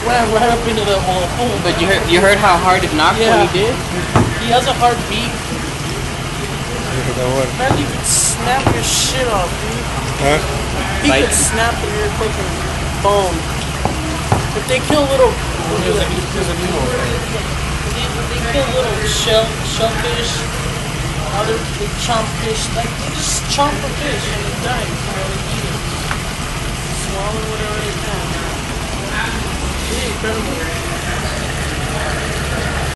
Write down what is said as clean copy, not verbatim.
ran right up into the hole. But you heard how hard it knocked when he did? He has a hard beak. What? Man, he could snap your shit off, dude. Huh? He could snap your fucking bone. If they kill little... They kill little shellfish, other chomp fish, like they just chomp a fish.